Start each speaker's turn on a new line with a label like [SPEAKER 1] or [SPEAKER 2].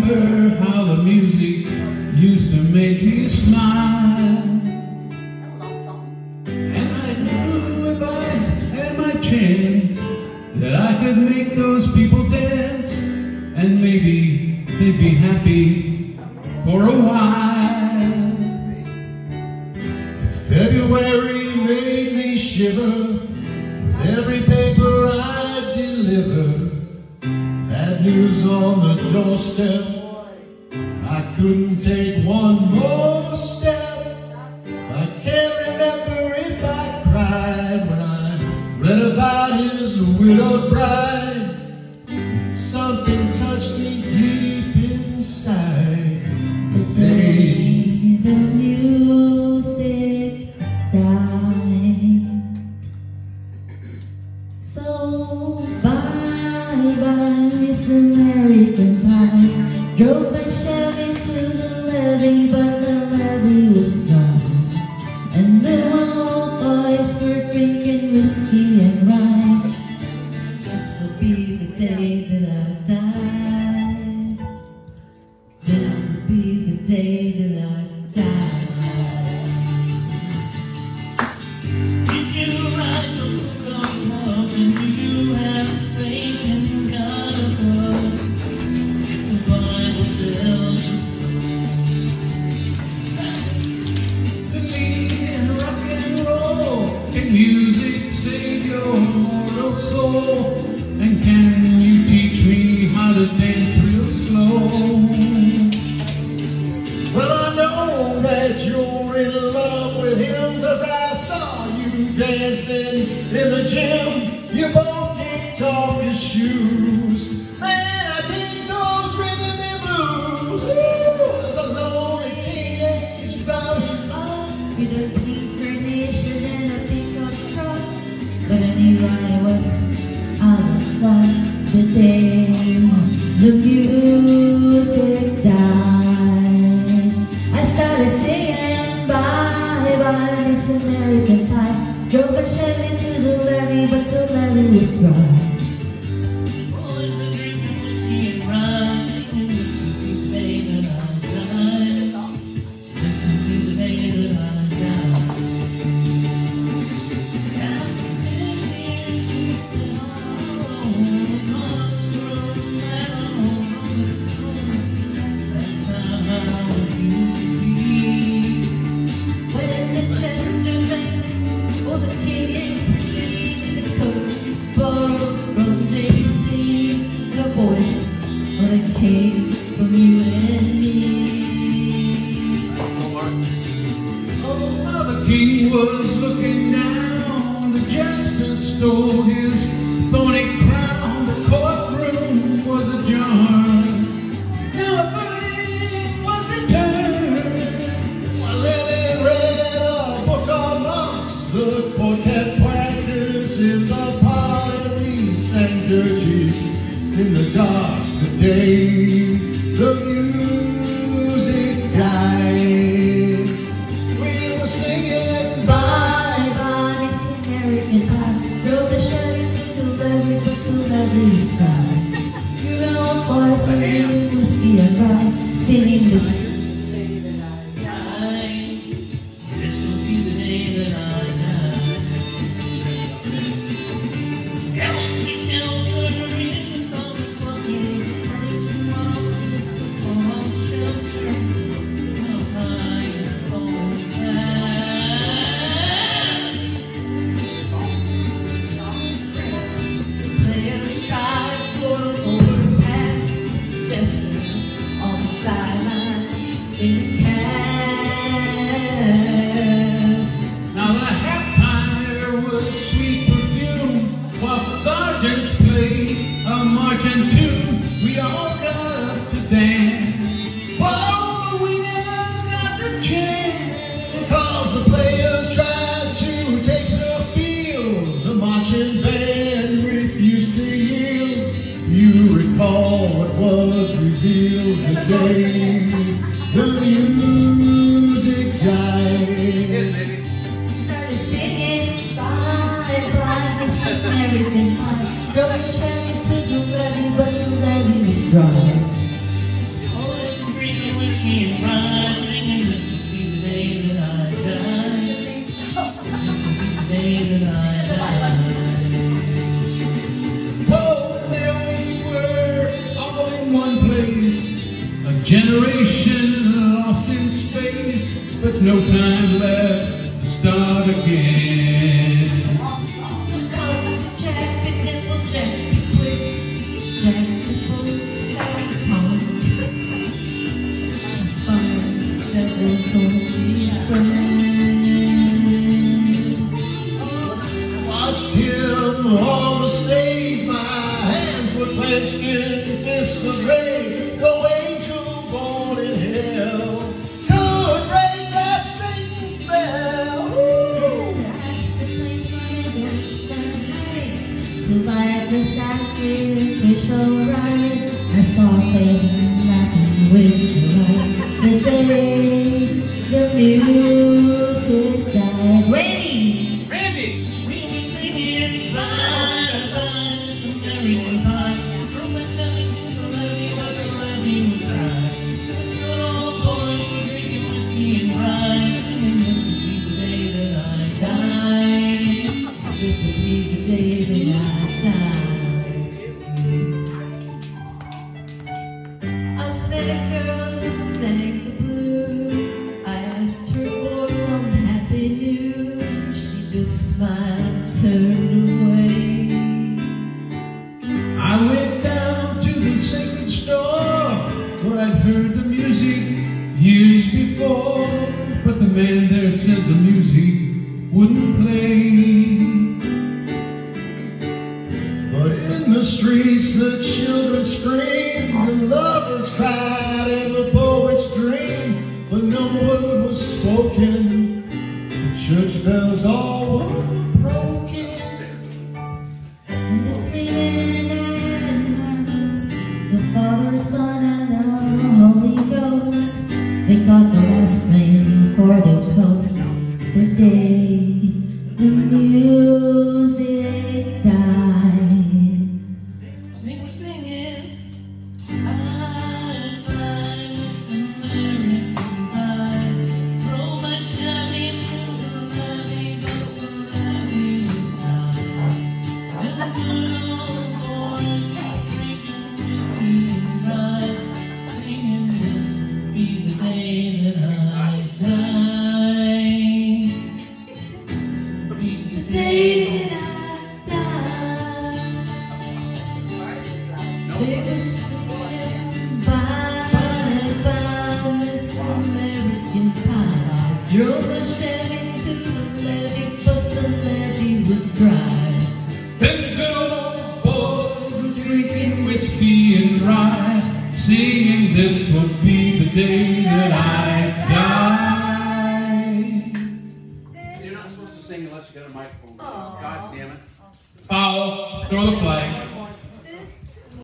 [SPEAKER 1] remember how the music used to make me smile. And I knew if I had my chance that I could make those people dance, and maybe they'd be happy for a while.
[SPEAKER 2] February made me shiver with every paper I deliver. Bad news on the doorstep, I couldn't take one more step. I can't remember if I cried when I read about his widowed bride. Something touched me deep inside the day
[SPEAKER 3] the music died. So bye-bye, Miss American Pie. Drove my Chevy to the levee, but the levee was gone. And the old boys were drinking whiskey and rye. This will be the day that I die. This will be the day that I die.
[SPEAKER 4] Did you write the book on love, and do you have faith in God above? If the Bible tells you so.
[SPEAKER 1] Believe in rock and roll. Can music save your mortal soul? And can you teach me how to dance real slow?
[SPEAKER 2] Well, I know that you're in love with him, 'cause I saw you dancing in the gym. You both kicked off your shoes. Man, I dig those rhythm and blues. Ooh, as a lonely teenage driving by.
[SPEAKER 3] With a pink carnation and a pickup truck. But I knew I was out of luck the day the music died. I started singing bye-bye, Miss American Pie. Drove a Chevy to the levee, but the levee was dry.
[SPEAKER 4] Boys are drinking whiskey and rye, singing this will be the day that I die. This will be the day that I die. Captain's in the music that all God's grown that all is gone. That's not how it used to be.
[SPEAKER 3] When the chester sang, oh, the king and queen in the coat, borrowed from Daisy, the voice of the king from you and me.
[SPEAKER 1] Oh, how the king was looking down. The jester stole his thorny crown. The courtroom was ajar. Now a verdict was returned.
[SPEAKER 2] While Lily read a book of monks, the court had practice in the parlor. We sang dirges in the dark the day the music died. We were singing
[SPEAKER 3] Bye-bye, Miss American Pie. Drove the Chevy to the levee, but the levee is dry. You know, boys are drinking whiskey and rye, singing this.
[SPEAKER 4] This will be the day that I die. Elton Shelter in the summer slumber, all shelter, how tired all past.
[SPEAKER 3] Players try to pull overpass, Chester on the sideline in the cast.
[SPEAKER 1] Now the halftime there was sweet perfume, while sergeants played a marching tune. We all got up to dance, but we never got the chance.
[SPEAKER 2] because the players tried to take the field. The marching band refused to yield. You recall what was revealed the day the music died.
[SPEAKER 3] Started singing bye-bye, Miss American Pie. Drove a Chevy to the levee, but the levee was dry.
[SPEAKER 4] Oh,
[SPEAKER 1] generation lost in space, but no time left to start again.
[SPEAKER 3] Jack, big nipple, Jack, be quick. Jack, nipple, Jack, pump. Devil's only friend.
[SPEAKER 2] Watched him on the stage, my hands were clenched in fists of rage. No angel born in hell could break that Satan spell.
[SPEAKER 3] That's the place where I die. To light the sacrificial rite, I saw Satan laughing with delight. The day the music died. Randy!
[SPEAKER 4] We were singing bye, bye, this American pie. From my telling to the levee, but the levee was high. The good old boys were drinking whiskey and rye, singing this would be the day that I die.
[SPEAKER 3] This will be the day that I die. I met a girl who sang the blues. I asked her for some happy news. She just smiled and turned away.
[SPEAKER 1] I went down to the sacred store where I'd heard the music years before, but the man there said the music wouldn't play.
[SPEAKER 2] But in the streets the children screamed, the lovers cried, and the poets dreamed. But no word was spoken, the church bells all were broken.
[SPEAKER 3] And the three men and the Father, Son, and the Holy Ghost, they got the last rain for the coast. The day the music died.
[SPEAKER 4] We were singing bye, bye, this American pie. Roll my Chevy to the levee, but the levee was high. And the good old boys were drinking whiskey and rye, singing this would be the day that I die. Be the
[SPEAKER 3] The day that I died. They were singing bye, bye, this American pie. Drove a Chevy to the levee, but the levee was dry.
[SPEAKER 1] Then the good old boys were drinking whiskey and rye, singing this would be the day that I die.
[SPEAKER 5] You're not supposed to sing unless you got a microphone.
[SPEAKER 3] Aw.
[SPEAKER 5] God damn it.
[SPEAKER 1] Foul, throw the flag.